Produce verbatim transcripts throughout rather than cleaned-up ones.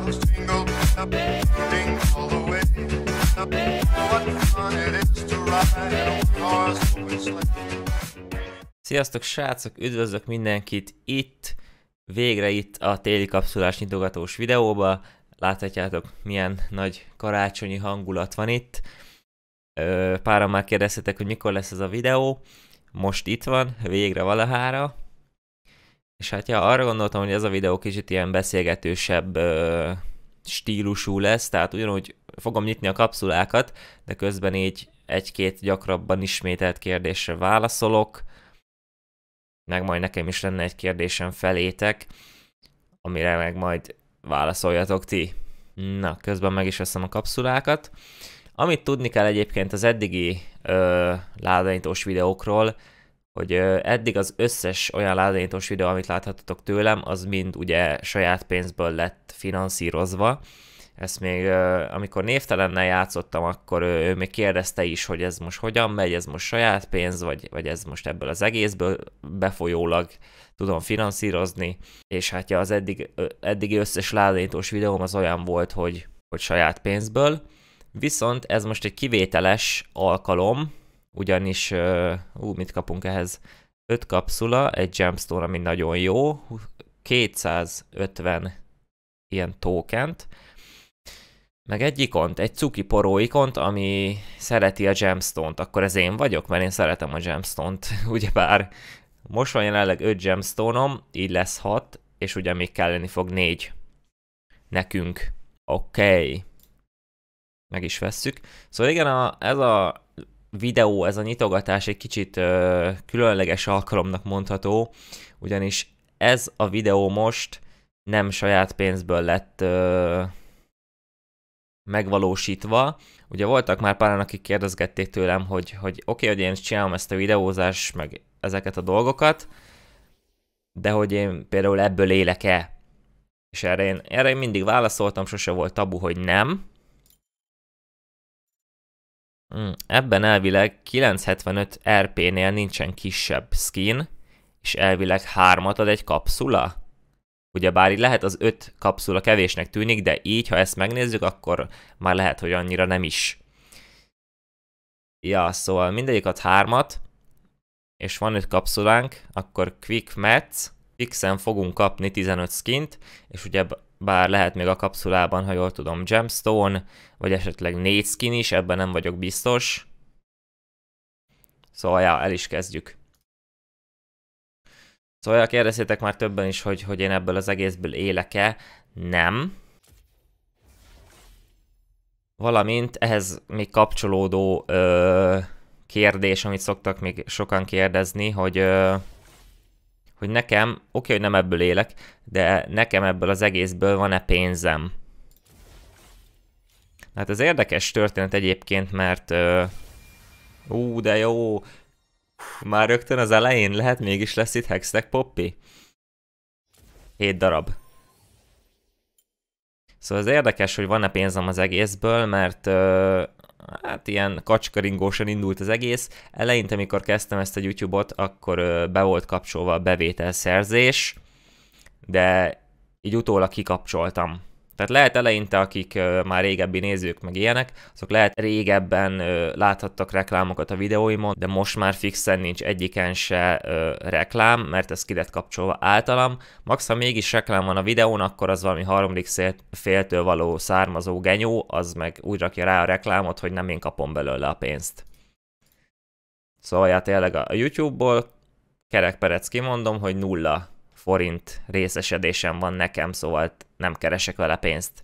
Sziasztok srácok, üdvözlök mindenkit itt, végre itt a téli kapszulás nyitogatós videóba. Láthatjátok, milyen nagy karácsonyi hangulat van itt. Páran már kérdeztetek, hogy mikor lesz ez a videó. Most itt van, végre valahára. És hát ja, arra gondoltam, hogy ez a videó kicsit ilyen beszélgetősebb ö, stílusú lesz, tehát ugyanúgy fogom nyitni a kapszulákat, de közben így egy-két gyakrabban ismételt kérdésre válaszolok. Meg majd nekem is lenne egy kérdésem felétek, amire meg majd válaszoljatok ti. Na, közben meg is veszem a kapszulákat. Amit tudni kell egyébként az eddigi ö, ládányítós videókról, hogy ö, eddig az összes olyan ládányítós videó, amit láthattatok tőlem, az mind ugye saját pénzből lett finanszírozva. Ezt még, ö, amikor névtelennel játszottam, akkor ö, ő még kérdezte is, hogy ez most hogyan megy, ez most saját pénz, vagy, vagy ez most ebből az egészből befolyólag tudom finanszírozni. És hát ja, az eddig, ö, eddigi összes ládányítós videóm az olyan volt, hogy, hogy saját pénzből. Viszont ez most egy kivételes alkalom, ugyanis, uh, ú, mit kapunk ehhez? öt kapszula, egy gemstone, ami nagyon jó, kétszázötven ilyen tokent, meg egy ikont, egy cuki poró ikont, ami szereti a gemstone-t. Akkor ez én vagyok, mert én szeretem a gemstone-t, ugyebár most van jelenleg öt gemstone-om, így lesz hat, és ugye még kelleni fog négy nekünk. Oké. Okay. Meg is vesszük. Szóval igen, a, ez a videó, ez a nyitogatás egy kicsit ö, különleges alkalomnak mondható, ugyanis ez a videó most nem saját pénzből lett ö, megvalósítva. Ugye voltak már páran, akik kérdezgették tőlem, hogy, hogy oké, okay, hogy én csinálom ezt a videózás, meg ezeket a dolgokat, de hogy én például ebből élek-e? És erre én, erre én mindig válaszoltam, sose volt tabu, hogy nem. Ebben elvileg kilencszázhetvenöt er pé-nél nincsen kisebb skin, és elvileg hármat ad egy kapszula. Ugyebár így lehet az öt kapszula kevésnek tűnik, de így, ha ezt megnézzük, akkor már lehet, hogy annyira nem is. Ja, szóval mindegyik ad hármat, és van öt kapszulánk, akkor Quick Match, fixen fogunk kapni tizenöt skint, és ugye bár lehet még a kapszulában, ha jól tudom, gemstone, vagy esetleg négy skin is, ebben nem vagyok biztos. Szóval ja, el is kezdjük. Szóval ja, kérdezzétek már többen is, hogy, hogy én ebből az egészből élek-e. Nem. Valamint ehhez még kapcsolódó ö, kérdés, amit szoktak még sokan kérdezni, hogy... Ö, hogy nekem, oké, okay, hogy nem ebből élek, de nekem ebből az egészből van-e pénzem? Hát ez érdekes történet egyébként, mert... Uh, ú, de jó! Már rögtön az elején lehet, mégis lesz itt Hextech Poppy? hét darab. Szóval ez érdekes, hogy van-e pénzem az egészből, mert... Uh, hát ilyen kacskaringósan indult az egész. Eleinte, amikor kezdtem ezt a YouTube-ot, akkor ö, be volt kapcsolva a bevételszerzés, de így utólag kikapcsoltam. Tehát lehet eleinte, akik ö, már régebbi nézők meg ilyenek, azok lehet régebben ö, láthattak reklámokat a videóimon, de most már fixen nincs egyiken se ö, reklám, mert ez ki lett kapcsolva általam. Max, ha mégis reklám van a videón, akkor az valami harmadik féltől való származó genyó, az meg úgy rakja rá a reklámot, hogy nem én kapom belőle a pénzt. Szóval ja, tényleg a YouTube-ból kerekperec kimondom, hogy nulla forint részesedésem van nekem, szóval nem keresek vele pénzt.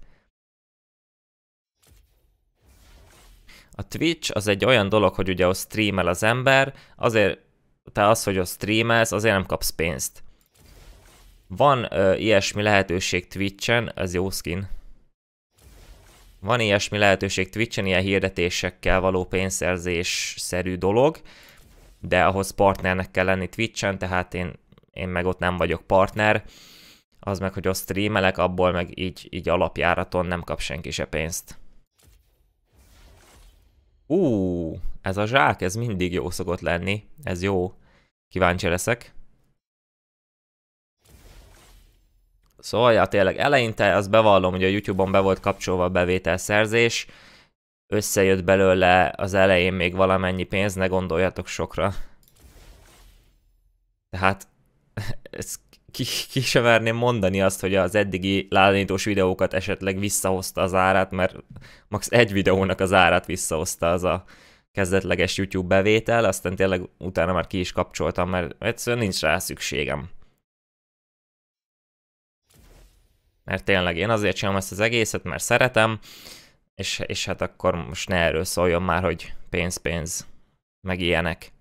A Twitch az egy olyan dolog, hogy ugye ott streamel az ember, azért te az, hogy ott streamelsz, azért nem kapsz pénzt. Van ö, ilyesmi lehetőség Twitchen, ez jó skin. Van ilyesmi lehetőség Twitchen, ilyen hirdetésekkel való pénzszerzés-szerű dolog, de ahhoz partnernek kell lenni Twitchen, tehát én, én meg ott nem vagyok partner. Az meg, hogy ott streamelek, abból meg így, így alapjáraton nem kap senki se pénzt. Ú, ez a zsák, ez mindig jó szokott lenni. Ez jó. Kíváncsi leszek. Szóval ja, tényleg eleinte azt bevallom, hogy a YouTube-on be volt kapcsolva a bevételszerzés, összejött belőle az elején még valamennyi pénz, ne gondoljatok sokra. Tehát ezt ki, ki sem verném mondani azt, hogy az eddigi ládítós videókat esetleg visszahozta az árát, mert max. Egy videónak az árát visszahozta az a kezdetleges YouTube bevétel, aztán tényleg utána már ki is kapcsoltam, mert egyszerűen nincs rá szükségem. Mert tényleg én azért csinálom ezt az egészet, mert szeretem, és, és hát akkor most ne erről szóljon már, hogy pénz-pénz, meg ilyenek.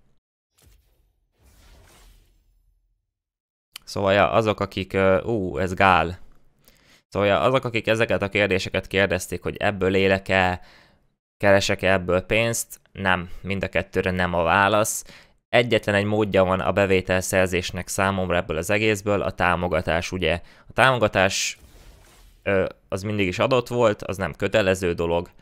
Szóval ja, azok, akik... Ú, uh, ez gál. Szóval ja, azok, akik ezeket a kérdéseket kérdezték, hogy ebből élek-e, keresek-e ebből pénzt, nem. Mind a kettőre nem a válasz. Egyetlen egy módja van a bevételszerzésnek számomra ebből az egészből, a támogatás, ugye. A támogatás ö, az mindig is adott volt, az nem kötelező dolog.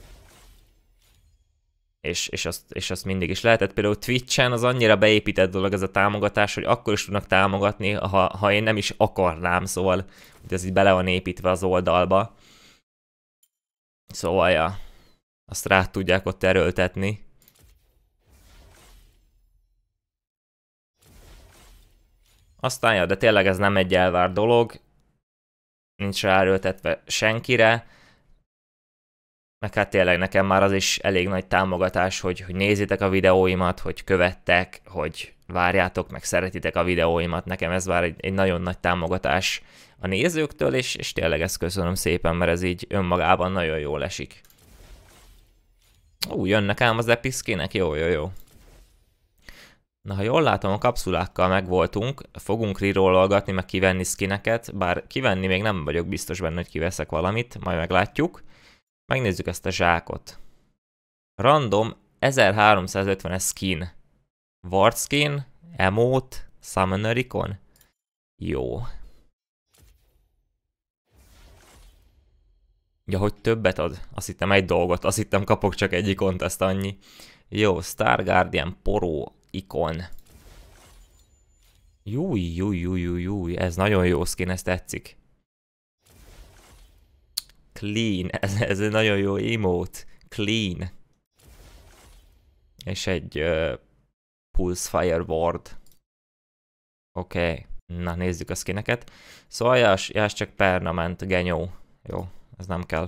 És, és, azt, és azt mindig is lehetett. Például Twitchen az annyira beépített dolog ez a támogatás, hogy akkor is tudnak támogatni, ha, ha én nem is akarnám, szóval ez így bele van építve az oldalba. Szóval ja, azt rá tudják ott erőltetni. Aztán ja, de tényleg ez nem egy elvárt dolog, nincs rá erőltetve senkire. Meg hát tényleg nekem már az is elég nagy támogatás, hogy, hogy nézitek a videóimat, hogy követtek, hogy várjátok, meg szeretitek a videóimat. Nekem ez már egy, egy nagyon nagy támogatás a nézőktől, és, és tényleg ezt köszönöm szépen, mert ez így önmagában nagyon jól esik. Ú, jönnek ám az epic skinek, jó, jó, jó. Na, ha jól látom, a kapszulákkal megvoltunk, fogunk rerollolgatni, meg kivenni skineket, bár kivenni még nem vagyok biztos benne, hogy kiveszek valamit, majd meglátjuk. Megnézzük ezt a zsákot. Random ezerháromszázötvenes skin. Ward skin, emote, summoner icon. Jó. Ja, hogy többet ad? Azt hittem egy dolgot, azt hittem kapok csak egy ikont, ezt annyi. Jó, Star Guardian Poro ikon. Júj, júj, júj, júj, júj, ez nagyon jó skin, ez tetszik. Clean, ez, ez egy nagyon jó emote. Clean. És egy uh, Pulse Fire Ward. Oké. Okay. Na, nézzük a skineket. Szóval jás, jás csak permanent, genyó. Jó, ez nem kell.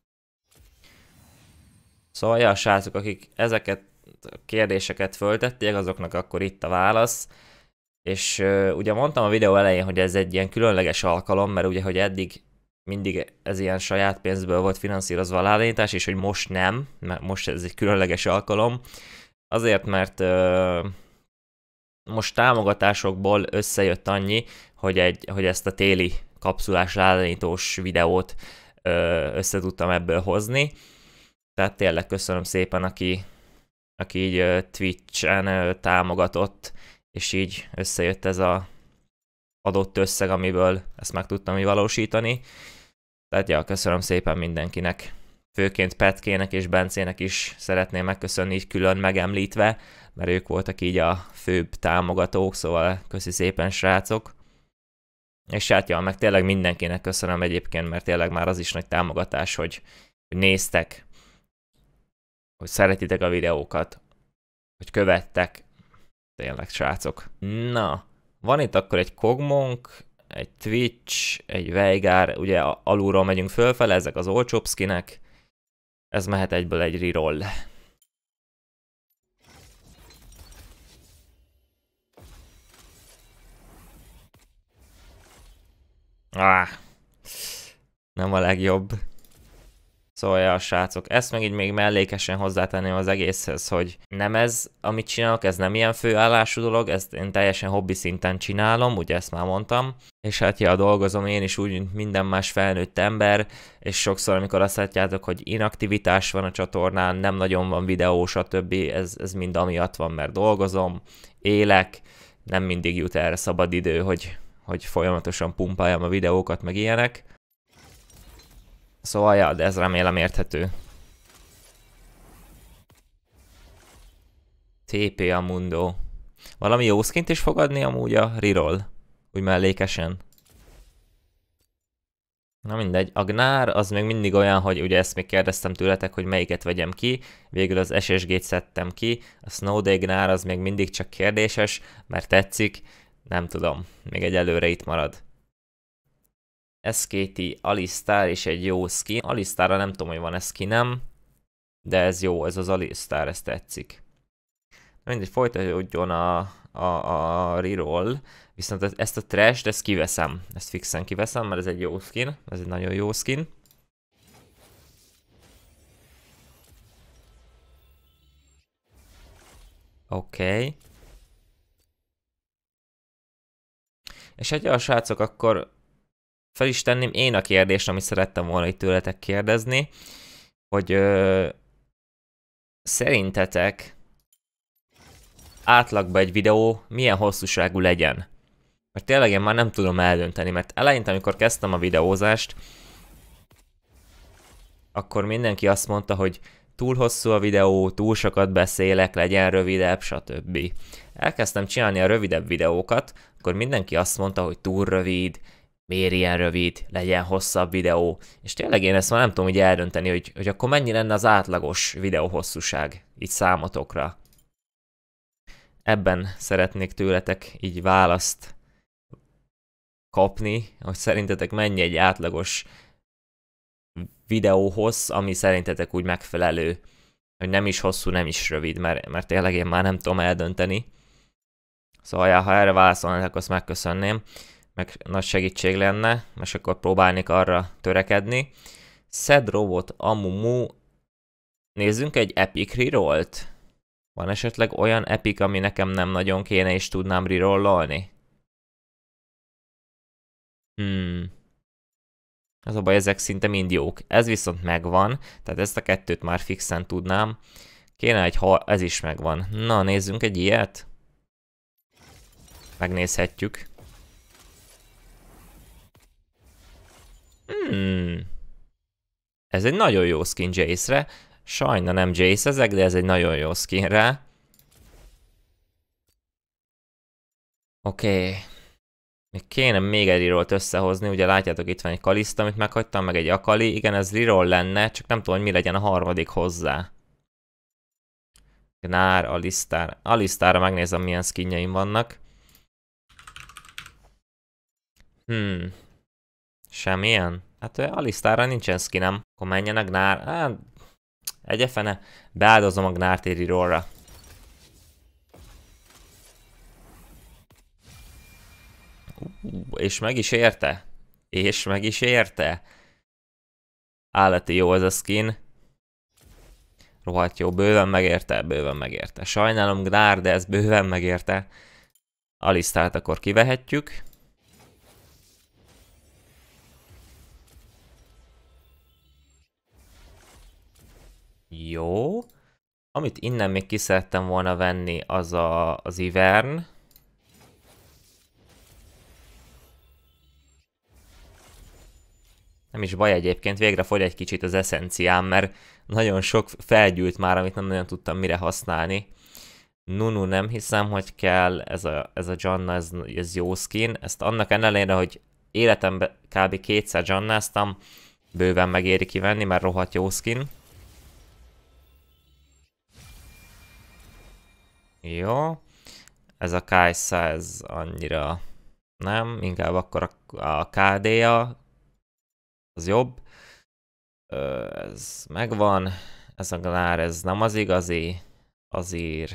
Szóval ja, srácok, akik ezeket a kérdéseket föltették, azoknak akkor itt a válasz. És uh, ugye mondtam a videó elején, hogy ez egy ilyen különleges alkalom, mert ugye, hogy eddig mindig ez ilyen saját pénzből volt finanszírozva a ládítás, és hogy most nem, mert most ez egy különleges alkalom. Azért, mert uh, most támogatásokból összejött annyi, hogy, egy, hogy ezt a téli kapszulás ládítós videót uh, össze tudtam ebből hozni. Tehát tényleg köszönöm szépen, aki, aki így uh, Twitch-en uh, támogatott, és így összejött ez a adott összeg, amiből ezt meg tudtam így valósítani. Tehát ja, köszönöm szépen mindenkinek. Főként Petkének és Bencének is szeretném megköszönni így külön megemlítve, mert ők voltak így a főbb támogatók, szóval köszi szépen, srácok. És hát ja, meg tényleg mindenkinek köszönöm egyébként, mert tényleg már az is nagy támogatás, hogy, hogy néztek, hogy szeretitek a videókat, hogy követtek. Tényleg, srácok. Na, van itt akkor egy Kogmonk, egy Twitch, egy Veigar, ugye alulról megyünk fölfele, ezek az olcsóbb skinek. Ez mehet egyből egy reroll. Ah, nem a legjobb. Szóval ja, srácok, ezt meg így még mellékesen hozzátenném az egészhez, hogy nem ez, amit csinálok, ez nem ilyen főállású dolog, ezt én teljesen hobbi szinten csinálom, ugye ezt már mondtam. És hát ja, dolgozom én is úgy, mint minden más felnőtt ember, és sokszor, amikor azt látjátok, hogy inaktivitás van a csatornán, nem nagyon van videó, stb. Ez, ez mind amiatt van, mert dolgozom, élek, nem mindig jut erre szabad idő, hogy, hogy folyamatosan pumpáljam a videókat, meg ilyenek. Szóval ja, de ez remélem érthető. té pé a Mundo. Valami jó skint is fog adni amúgy a reroll? Úgy mellékesen. Na mindegy, a Gnár az még mindig olyan, hogy ugye ezt még kérdeztem tőletek, hogy melyiket vegyem ki, végül az es es gét szedtem ki, a Snowday Gnár az még mindig csak kérdéses, mert tetszik, nem tudom, még egy előre itt marad. es ká té Alistar is egy jó skin, Alistarra nem tudom, hogy van-e skinem, de ez jó, ez az Alistar, ez tetszik. Mindegy, folytatódjon a, a, a reroll, viszont ezt a trash-t, ezt kiveszem, ezt fixen kiveszem, mert ez egy jó skin, ez egy nagyon jó skin. Oké. Okay. És egy a srácok, akkor fel is tenném én a kérdést, amit szerettem volna itt tőletek kérdezni, hogy ö, szerintetek átlagban egy videó milyen hosszúságú legyen? Mert tényleg én már nem tudom eldönteni, mert eleinte, amikor kezdtem a videózást, akkor mindenki azt mondta, hogy túl hosszú a videó, túl sokat beszélek, legyen rövidebb, stb. Elkezdtem csinálni a rövidebb videókat, akkor mindenki azt mondta, hogy túl rövid, miért ilyen rövid, legyen hosszabb videó, és tényleg én ezt már nem tudom így eldönteni, hogy, hogy akkor mennyi lenne az átlagos videó hosszúság, így számotokra. Ebben szeretnék tőletek így választ kapni, hogy szerintetek mennyi egy átlagos videóhoz, ami szerintetek úgy megfelelő, hogy nem is hosszú, nem is rövid, mert, mert tényleg én már nem tudom eldönteni. Szóval, ja, ha erre válaszolnátok, azt megköszönném, meg nagy segítség lenne, és akkor próbálnék arra törekedni. Szed Robot Amumu, nézzünk egy epic rerollt? Van esetleg olyan epic, ami nekem nem nagyon kéne, és tudnám rerollolni? Hmm. Az a baj, ezek szinte mind jók. Ez viszont megvan, tehát ezt a kettőt már fixen tudnám. Kéne egy, ha ez is megvan. Na, nézzünk egy ilyet. Megnézhetjük. Hmm. Ez egy nagyon jó skin Jace-re. Sajna nem Jace ezek, de ez egy nagyon jó skin rá. Oké. Okay. Még kéne még egy rerollt összehozni, ugye látjátok, itt van egy Kalista, amit meghagytam, meg egy Akali. Igen, ez reroll lenne, csak nem tudom, hogy mi legyen a harmadik hozzá. Gnár, Alistar. Alistarra megnézem, milyen skinjeim vannak. Hmm. Semmilyen? Hát Alistarra nincsen skinem. Akkor menjen a Gnár. Hát, egyefene. Beáldozom a Gnárt egy rerollra. Uh, és meg is érte. És meg is érte. Állati jó ez a skin. Rohadt jó, bőven megérte, bőven megérte. Sajnálom Gnár, de ez bőven megérte. Alistart akkor kivehetjük. Jó. Amit innen még ki szerettem volna venni, az a, az Ivern. Nem is baj egyébként, végre fogy egy kicsit az eszenciám, mert nagyon sok felgyűlt már, amit nem nagyon tudtam mire használni. Nunu nem hiszem, hogy kell, ez a, ez a Janna, ez, ez jó skin. Ezt annak ellenére, hogy életemben kb. kétszer Jannáztam, bőven megéri kivenni, mert rohadt jó skin. Jó. Ez a Kai'Sa, ez annyira nem, inkább akkor a, a ká dé-ja az jobb. Ö, ez megvan. Ez a Gnár, ez nem az igazi. Azért.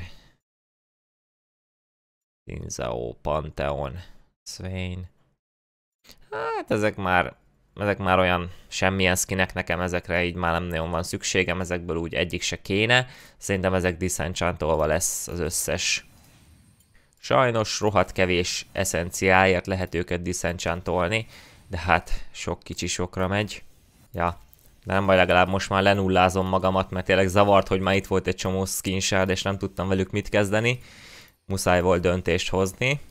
Tinzao, Pantheon, Swain. Hát ezek már, ezek már olyan semmilyen skinek, nekem ezekre így már nem nagyon van szükségem, ezekből úgy egyik se kéne. Szerintem ezek disenchantolva lesz az összes. Sajnos rohadt kevés eszenciáért lehet őket disenchantolni, de hát sok kicsi sokra megy. Ja, de nem baj, legalább most már lenullázom magamat, mert tényleg zavart, hogy már itt volt egy csomó skinshard, és nem tudtam velük mit kezdeni. Muszáj volt döntést hozni.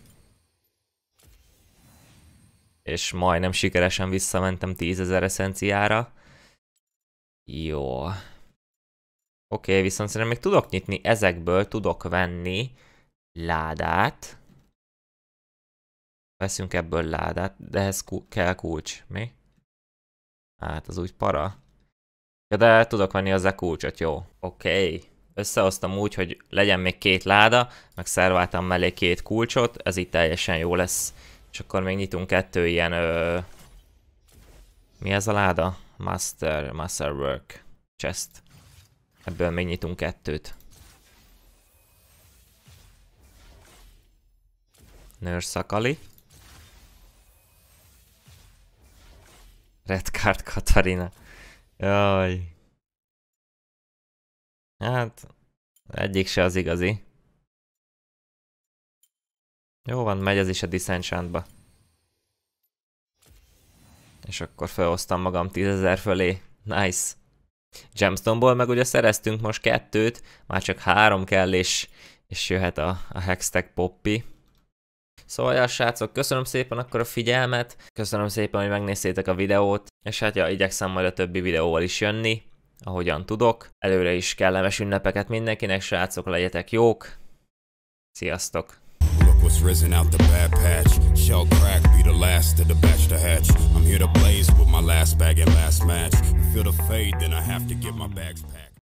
És majdnem sikeresen visszamentem tízezer eszenciára. Jó. Oké, okay, viszont szerintem még tudok nyitni ezekből, tudok venni ládát. Veszünk ebből ládát, de ehhez ku kell kulcs. Mi? Hát az úgy para. Ja, de tudok venni hozzá kulcsot, jó. Oké. Okay. Összehoztam úgy, hogy legyen még két láda, meg szerváltam mellé két kulcsot, ez így teljesen jó lesz. És akkor még nyitunk kettő ilyen... Ö... Mi ez a láda? Master, Masterwork Chest. Ebből még nyitunk kettőt. Nurse Akali. Red Card Katarina. Jaj. Hát, egyik se az igazi. Jó van, megy ez is a Disenchantba. És akkor felhoztam magam tízezer fölé. Nice. Gemstoneból meg ugye szereztünk most kettőt, már csak három kell, és, és jöhet a, a Hextech Poppy. Szóval ja, srácok, köszönöm szépen akkor a figyelmet, köszönöm szépen, hogy megnéztétek a videót, és hát ja, igyekszem majd a többi videóval is jönni, ahogyan tudok. Előre is kellemes ünnepeket mindenkinek, srácok, legyetek jók. Sziasztok! Was risen out the bad patch. Shell crack be the last of the batch to hatch. I'm here to blaze with my last bag and last match. Feel the fade, then I have to get my bags packed.